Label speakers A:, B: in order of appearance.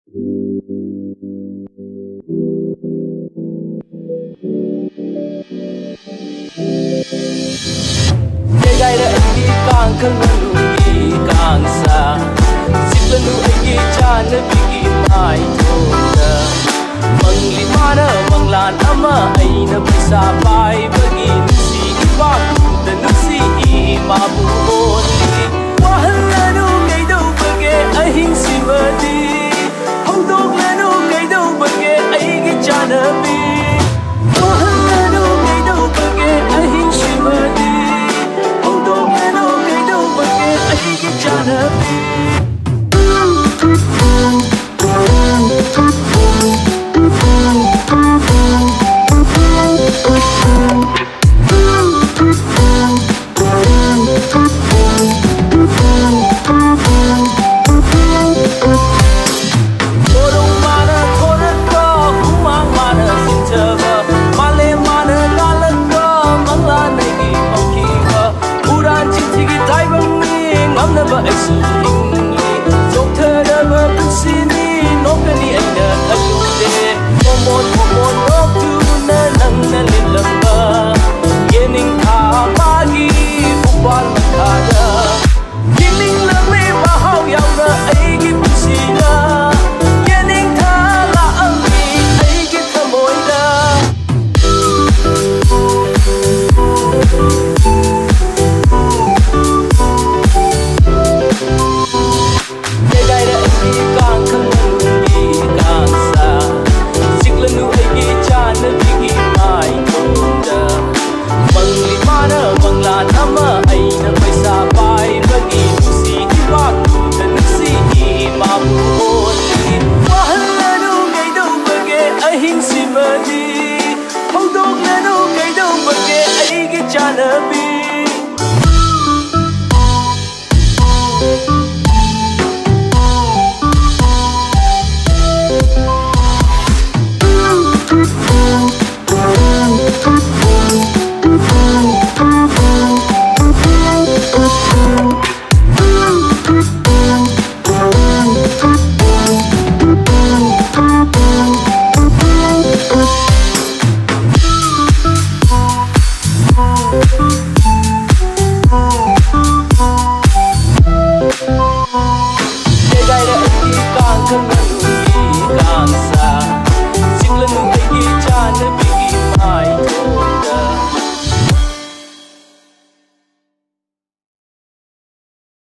A: Gaira aiki kang kangalugi kang sa Siplanu aiki chana bigi mai thoda Mangli mana manglan ama aina paisa pai bagi nusi ibaku da nusi imabu onli Wahalanu gaidau bage ahing simadi